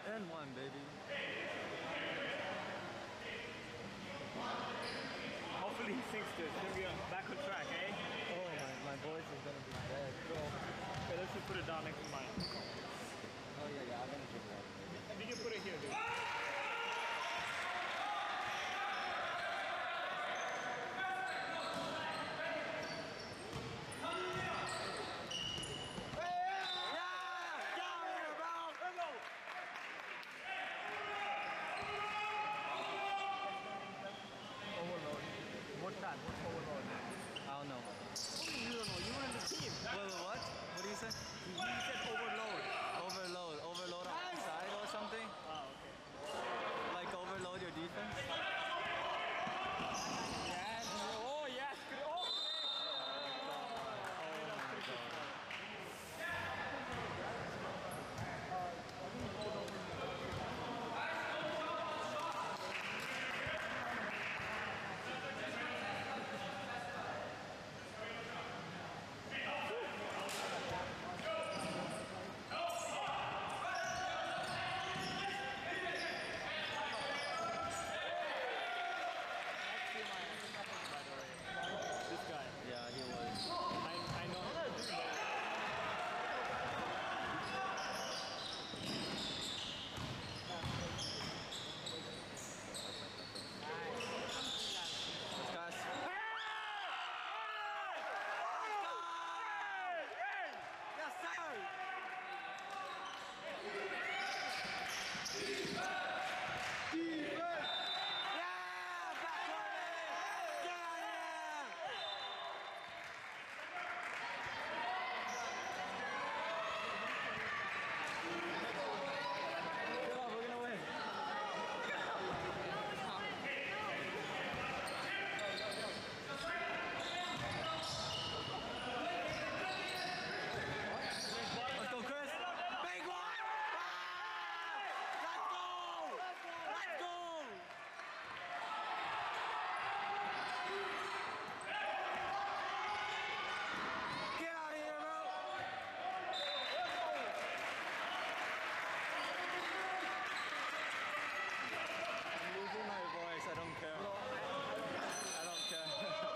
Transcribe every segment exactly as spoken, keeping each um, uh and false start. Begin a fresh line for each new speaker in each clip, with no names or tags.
And one, baby.
Hopefully he sinks this. Then we are back on track, eh?
Oh, my, my voice is gonna be dead.
Bro. Okay, let's just put it down next to mine.
Oh yeah, yeah, I'm gonna drink that.
You can put it here, dude. What's that? What's overload?
I don't know.
You don't know. You were in the team.
Wait, wait, what? What do you say?
You said overload.
Overload. Overload on the side or something?
Oh, okay.
Like overload your defense?
Yes. Oh, yes. Oh,
Yeah, he was.
I, I know him.
Let's guys. Yes, sir! Defense! Yeah! Back on it! Get out of here! I don't care. I don't care.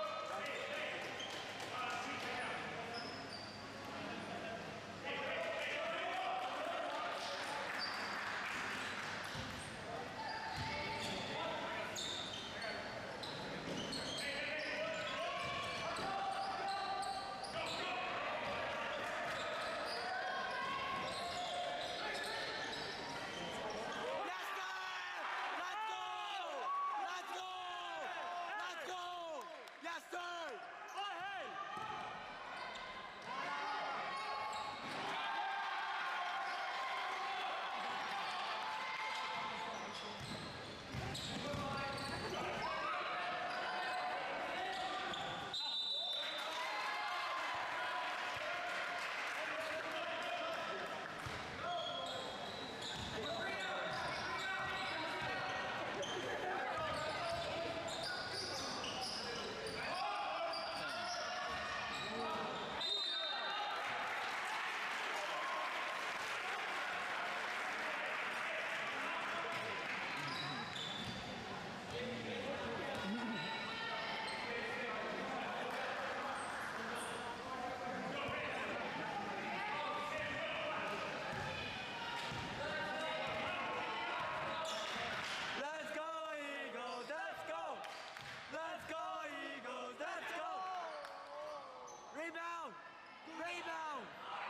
Rebound! Rebound!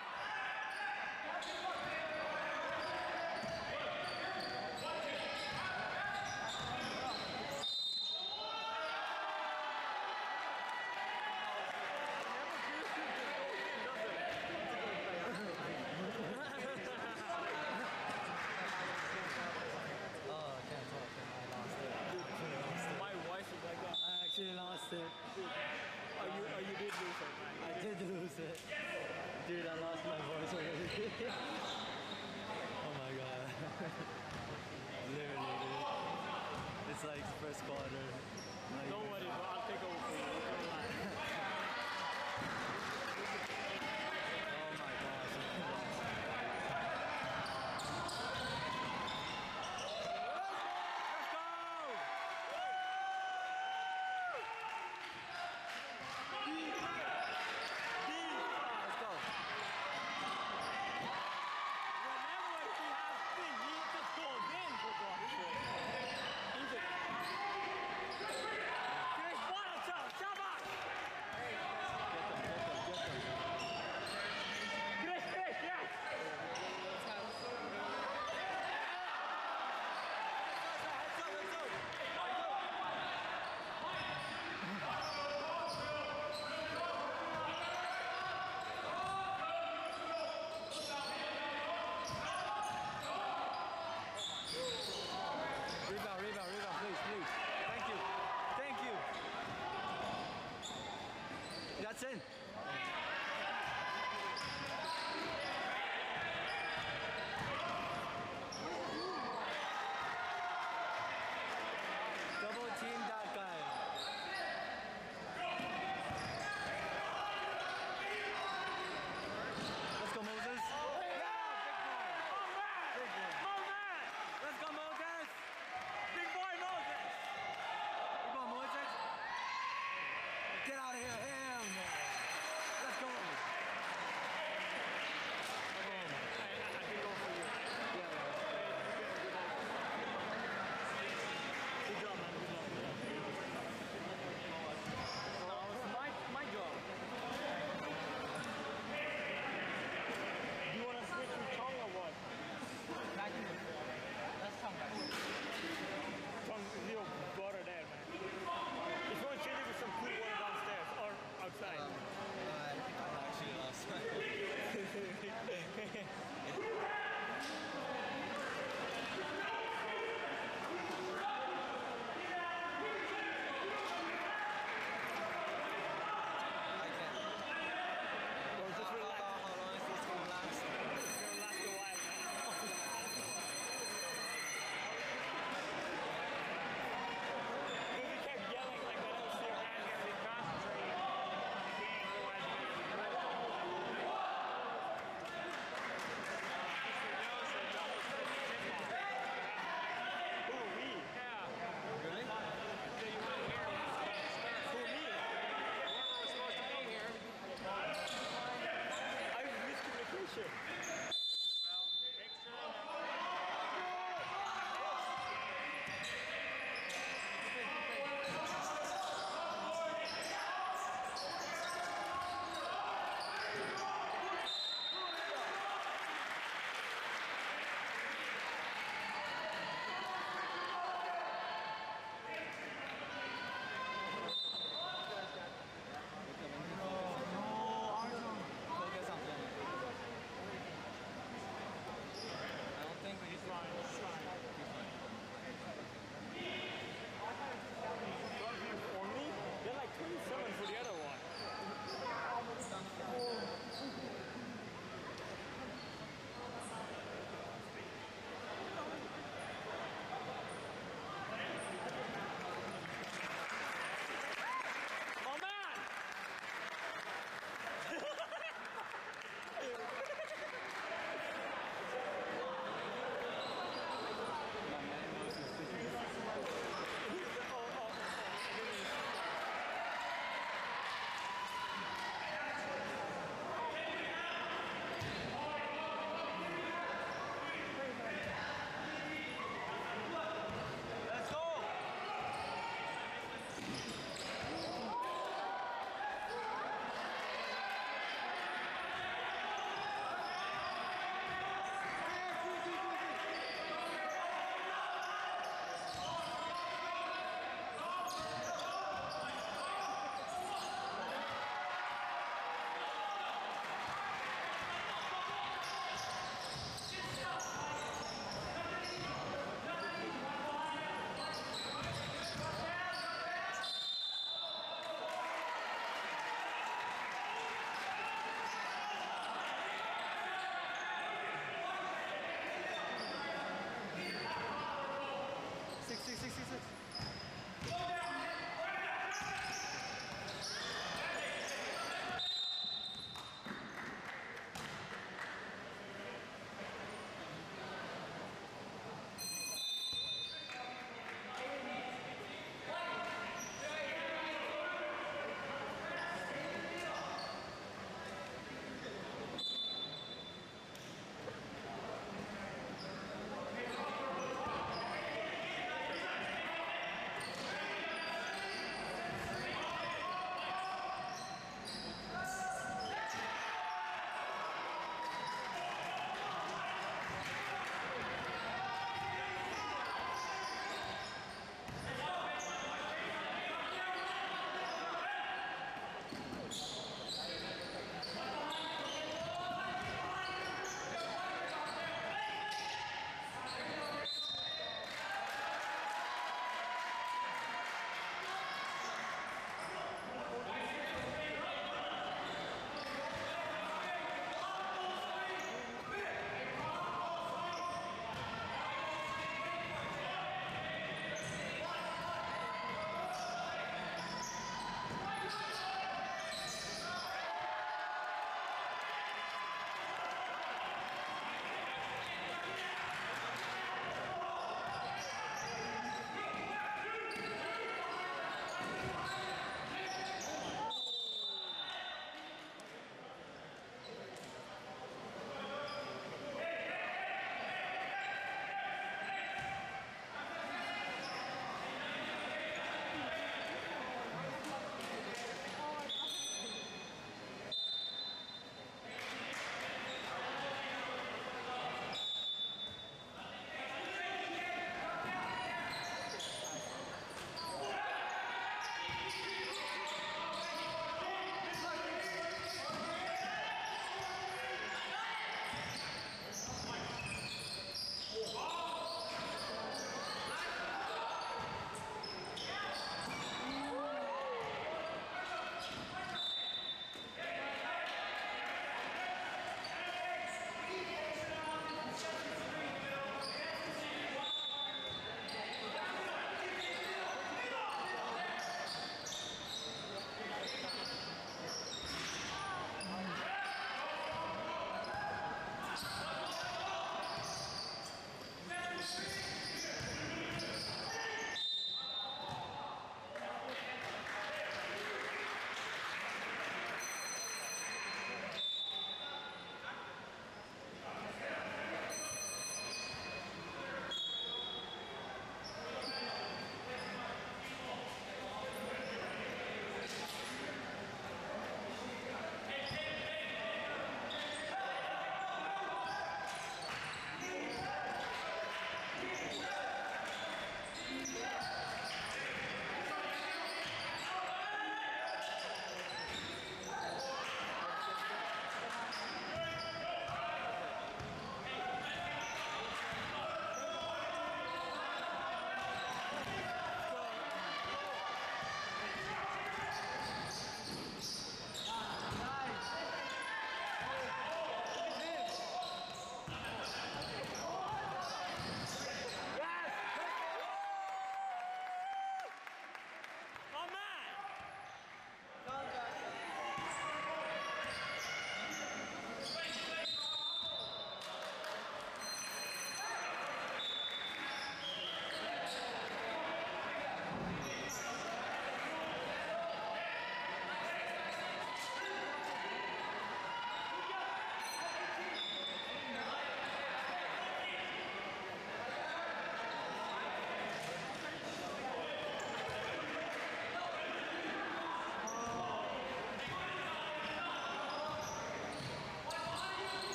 Actually lost it.
Oh, you, oh, you did lose it.
I did lose it. Dude, I lost my voice already. Oh my god. Literally, dude. It's like first quarter. Not
Don't worry, bro. I'll take over for you.
Oh my gosh. That's in. Double team that guy. Let's go, Moses. Let's go, Moses! Big boy Moses! Big boy Moses! Get out of here, him! Let's go!
Okay, I, I can go for you.
Yeah, yeah.
Good job, man. Good job. Good job. Now it's my, my job. Do you want to switch to tongue or what?
Let's come back.
Tongue is a little butter there, man. If you want to change it with some cool water downstairs or outside.
Um, uh, actually, last
Or just relax.
How long is this going to last?
It's gonna last a while, man. If you kept yelling like that, it'll sit around here and concentrate on the game, otherwise you're gonna Who, me? Yeah.
Really?
So you want to hear Who, me? Whoever was supposed to be here. I was miscommunication. Well, make sure.
Focus on playing.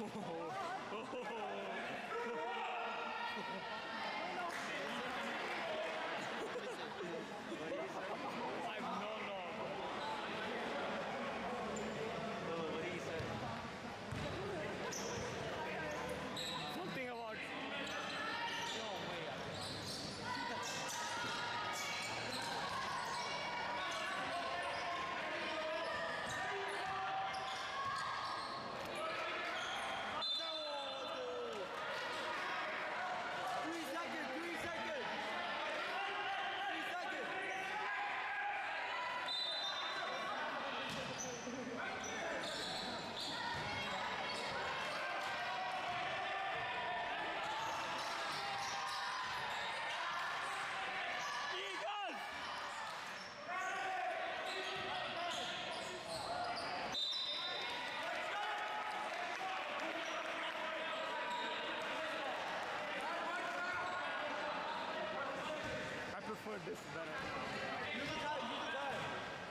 I've no law.
What do you say?
Something about.
No way. Three seconds, three seconds. Three seconds.
Eagles! I prefer this better.
Use the time, use the time.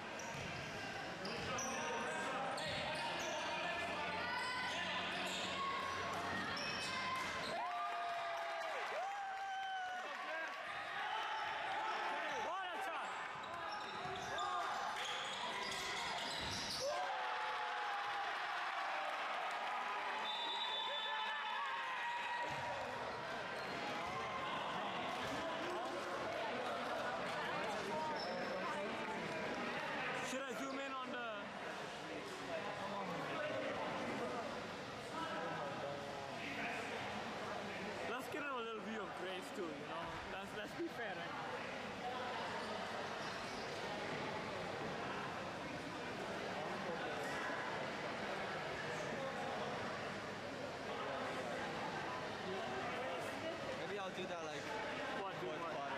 What a shot! Should I zoom in on the? Let's get a little view of Grace too, you know. Let's let's be fair, right?
Maybe I'll do that like
What do
fourth
what?
quarter.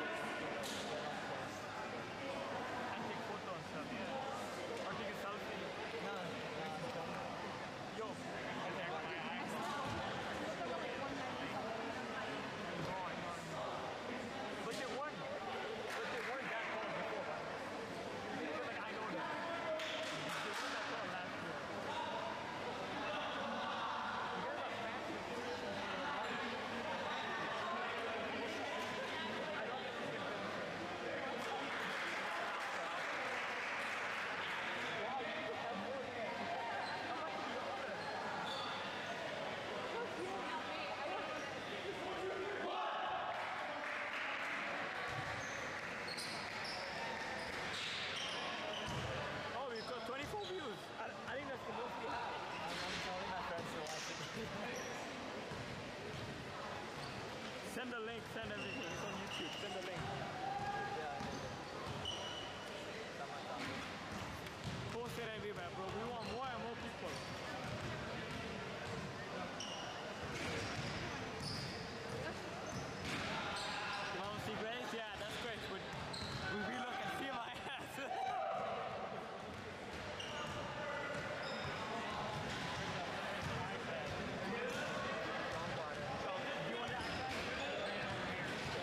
I take photo and stuff, yeah. Or take a selfie.
No, no,
Yo, I take my eyes. No, I know, I know. But they weren't, but they weren't that tall before, right? They were like, I know that. They weren't that tall last year. You guys are fancy. I don't think you can film it. Wow, you could have more than how much do you order? Oh, we got twenty-four views. I, I think that's the most we have.
I'm, I'm telling my friends to watch it.
Send the link, send everything. It's on YouTube. Send the link.
Yeah, Tama, tama.
Post it everywhere, bro. We want more and more people. You want to see Grace? Yeah, that's great. But we will look and see my ass.
Don't bother.
So, you want that?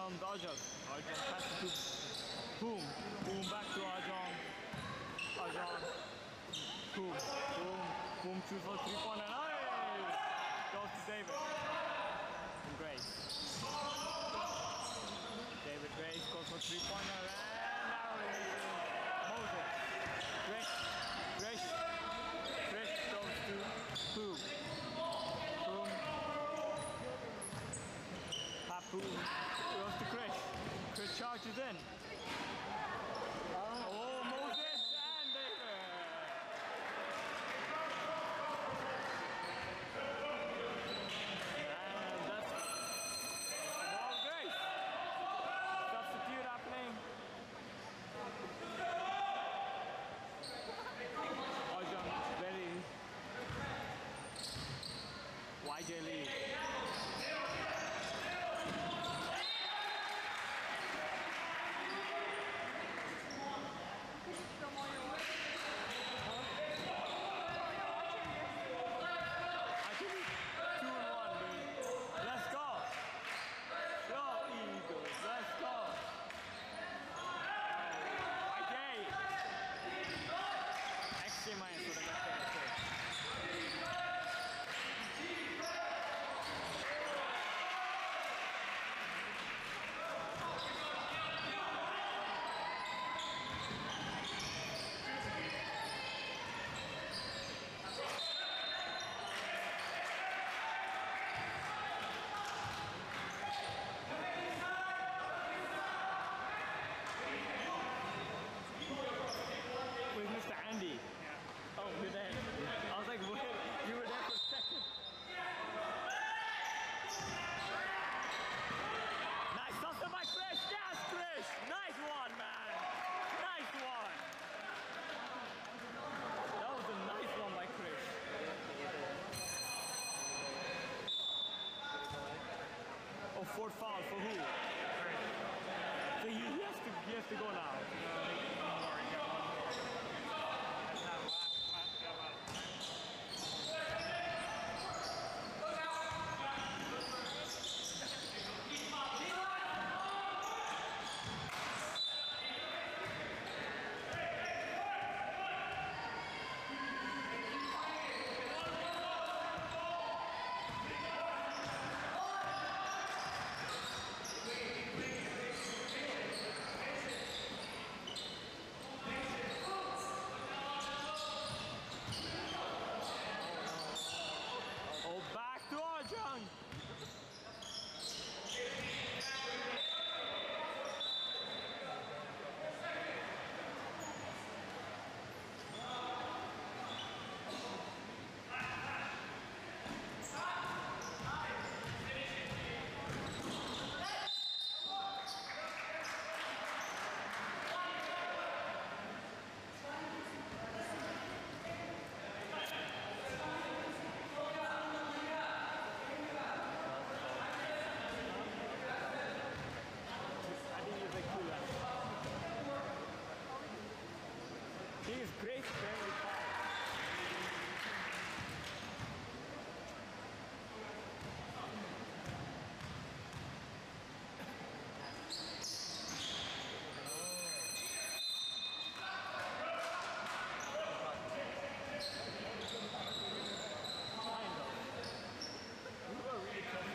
comes Ajang. Ajang passes to Boom. Boom back to Ajang. Ajang. Boom. Boom. Boom shoots for three pointer. Nice! Goes to David. And Grace. David Grace goes for three pointer and narrowly misses Moses. Grace. Grace. Grace goes to Boom. Boom. Papu goes to Chris. Chris charges in. Oh, Moses and David. And that's ball Grace. Substitute happening. Ajang very Y J Lee. C M I S would have got there too. Where's Mister Andy? Oh, you're there. I was like, wait, you were there for a second. Nice hustle by Chris. Yes, Chris. Nice one, man. Nice one. That was a nice one by Chris. Oh, fourth foul for who? So he, he has to he has to go now. Back to Ajang. He is great, very fast. Kind of. We were really close.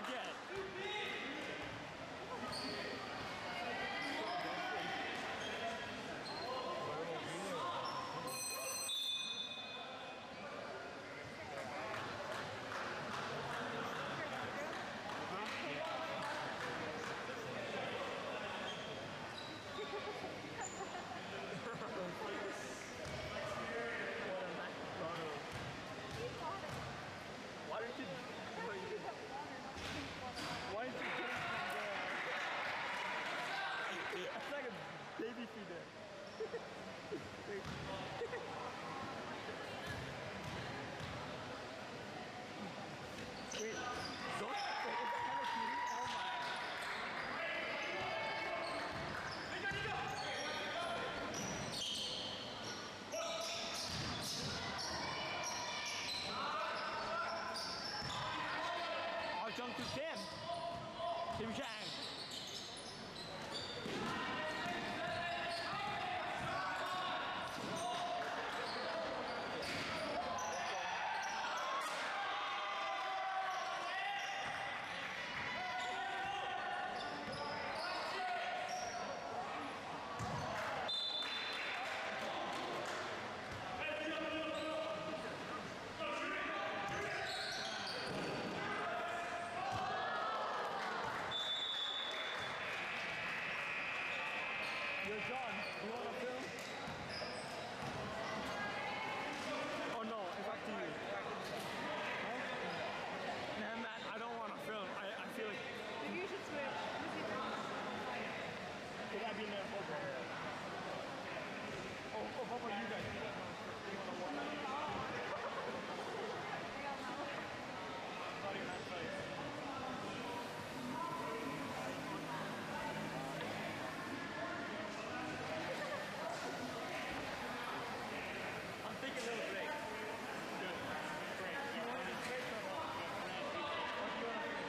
get? Why did you? Why did you drink from there? It's like a baby feeder. Wait, those wait, is that Hello Kitty? Oh my. I'll jump to Tim. Tim Chang. Yo, John, you want to film? Oh no, it's back to you. Huh? Nah, man, I don't want to film. I, I feel like...
You should switch.
Could I be in there? Okay. Oh, oh, how about you guys? You want to watch? Sorry, man, sorry. I'm taking a little break. Good. Great. You want to break or not? What do you want to do?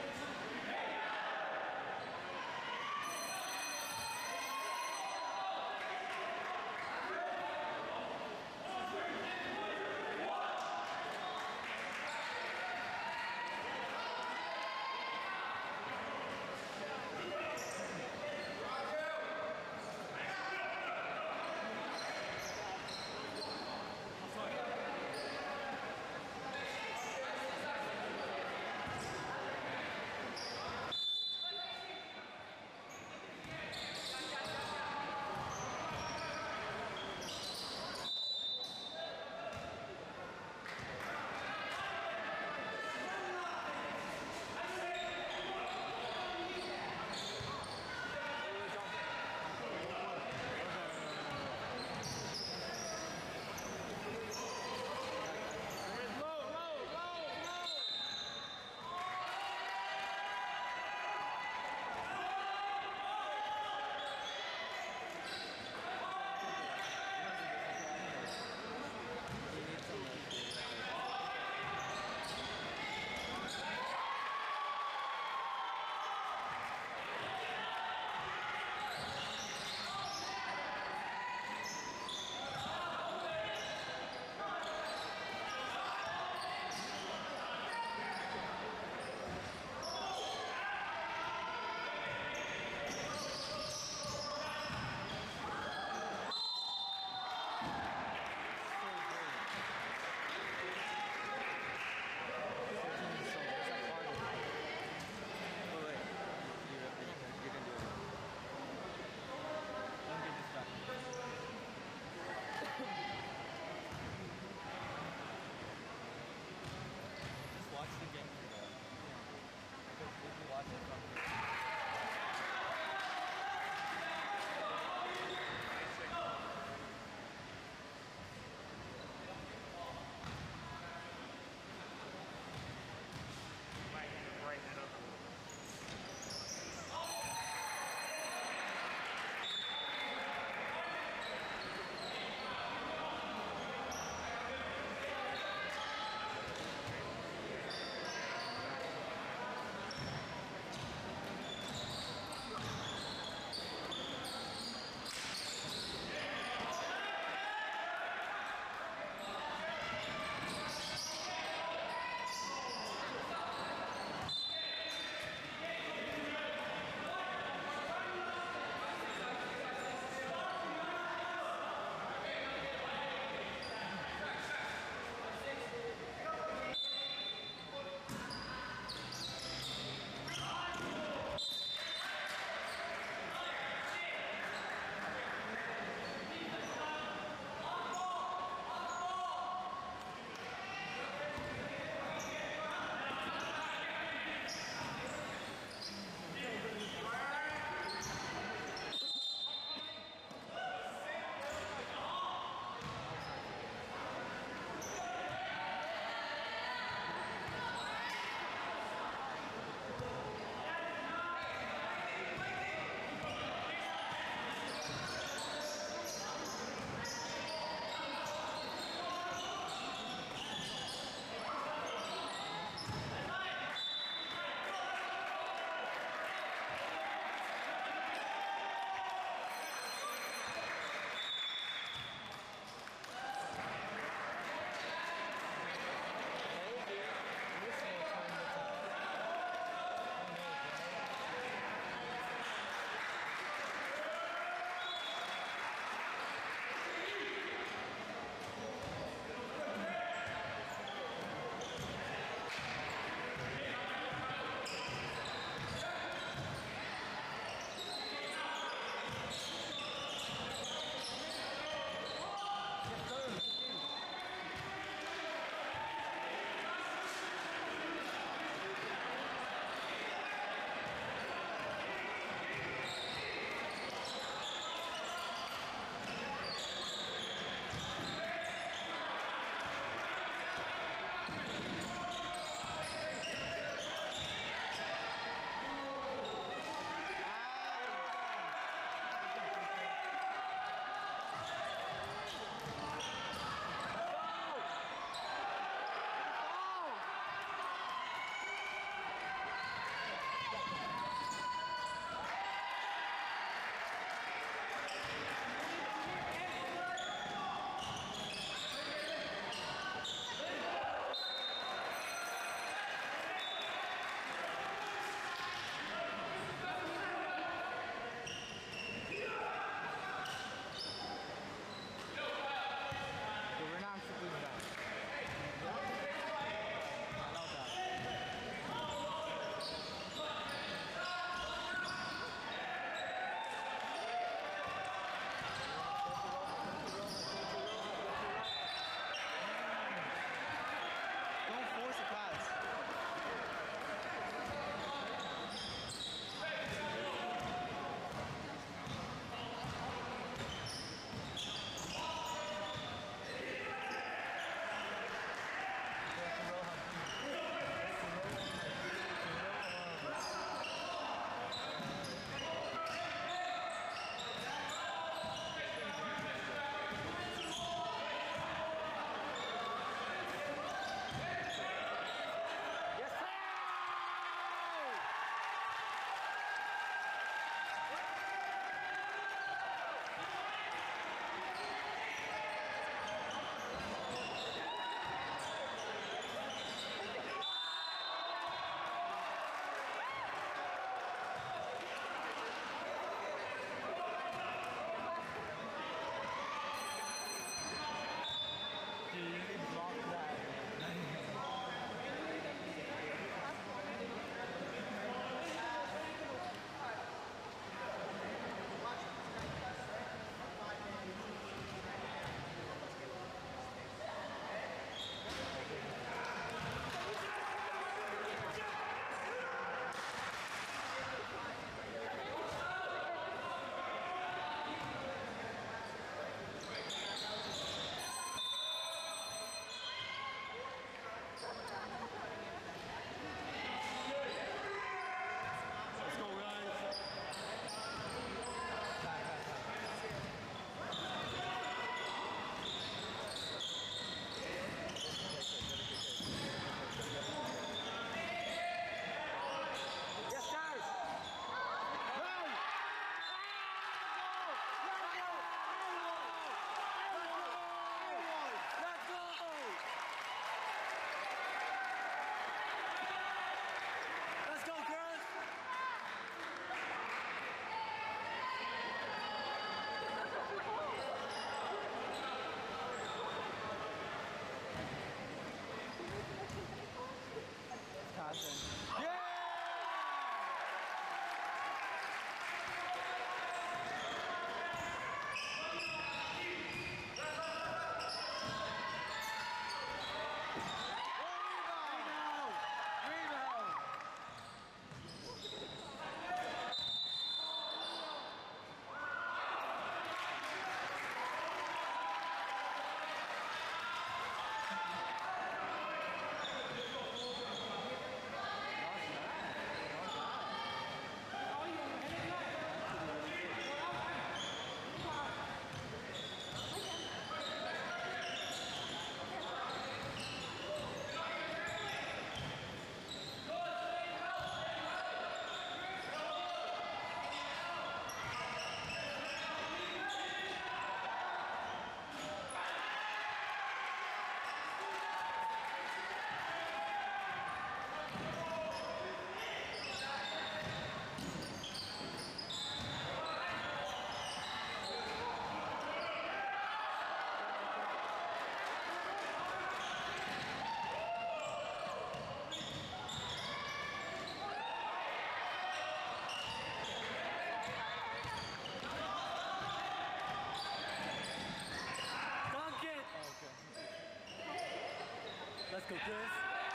Let's go, Chris.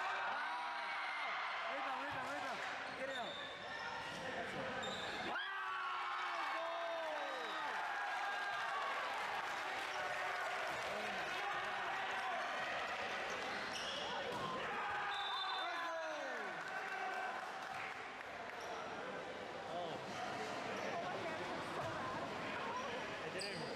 Rebound, rebound, rebound. Get it out. Wow!
It didn't